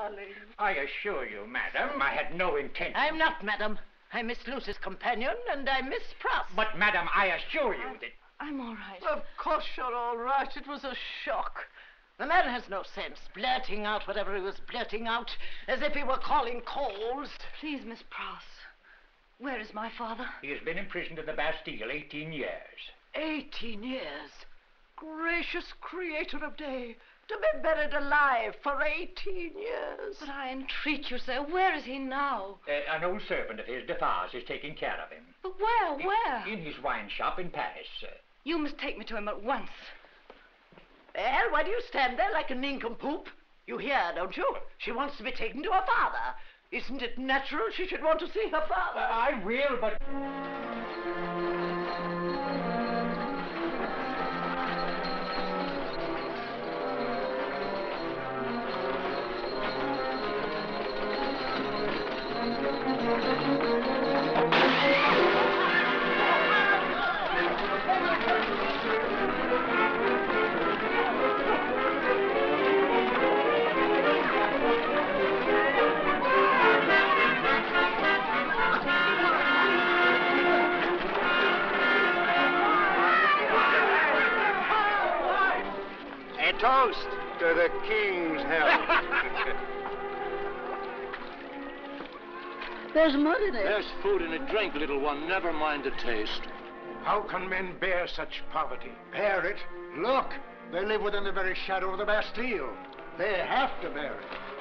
darling. I assure you, madam, I had no intention. I'm not, madam. I'm Miss Lucy's companion, and I'm Miss Pross. But, madam, I assure you that... I'm all right. Of course you're all right. It was a shock. The man has no sense, blurting out whatever he was blurting out, as if he were calling calls. Please, Miss Pross, where is my father? He has been imprisoned in the Bastille 18 years. 18 years? Gracious creator of day, to be buried alive for 18 years. But I entreat you, sir, where is he now? An old servant of his, Defarge, is taking care of him. But where? In his wine shop in Paris. You must take me to him at once. Well, why do you stand there like a nincompoop? You hear, don't you? She wants to be taken to her father. Isn't it natural she should want to see her father? I will, but... Toast to the king's health. There's mud in it. There's food and a drink, little one. Never mind the taste. How can men bear such poverty? Bear it? Look, they live within the very shadow of the Bastille. They have to bear it.